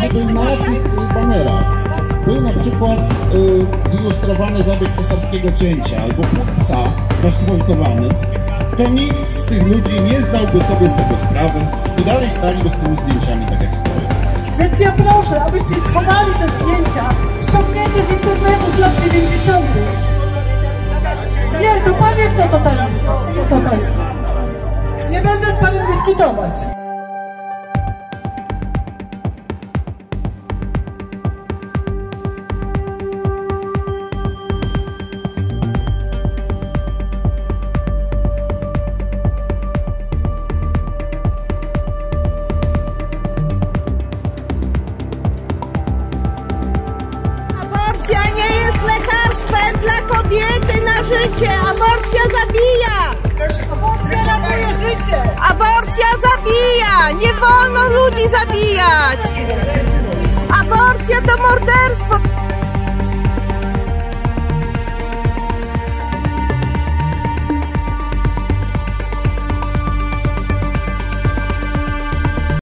gdyby na tych banerach był na przykład zilustrowany zabieg cesarskiego cięcia albo psa rozczłonkowany, to nikt z tych ludzi nie zdałby sobie z tego sprawy i dalej staliby z tymi zdjęciami tak jak stoją. Więc ja proszę, abyście schowali te zdjęcia ściągnięte z internetu z lat 90. Nie, to pan jest totalnie. Nie będę z panem dyskutować. Aborcja nie jest lekarstwem dla kobiety na życie. Aborcja zabija. Aborcja ratuje życie. Aborcja zabija. Nie wolno ludzi zabijać. Aborcja to morderstwo.